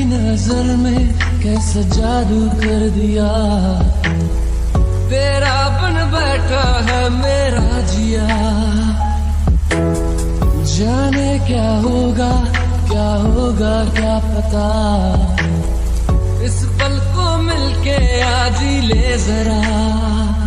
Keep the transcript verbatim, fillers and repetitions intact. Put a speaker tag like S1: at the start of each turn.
S1: नजर में कैसा जादू कर दिया, तेरा बन बैठा है मेरा जिया। जाने क्या होगा क्या होगा क्या पता, इस पल को मिलके आज ही ले जरा।